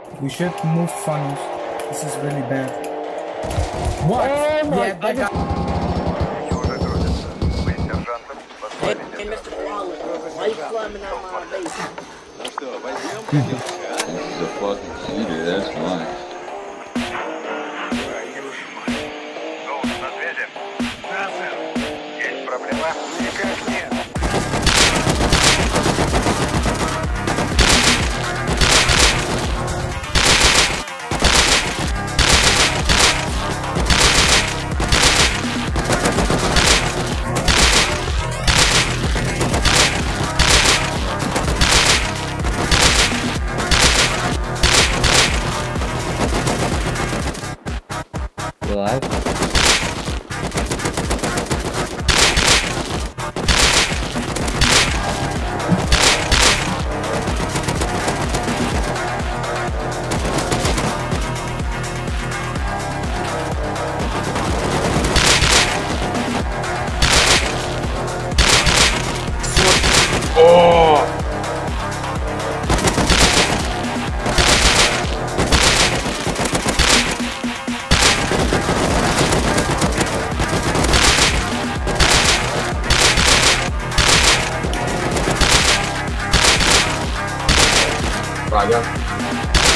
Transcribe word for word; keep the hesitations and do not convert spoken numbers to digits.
We should move funnels. This is really bad. What? Oh my! Yeah, that guy. Hey, hey, Mister Waller, why you climbing out my base? He's a fucking cheater, that's why. You alive? Oh! Right, yeah.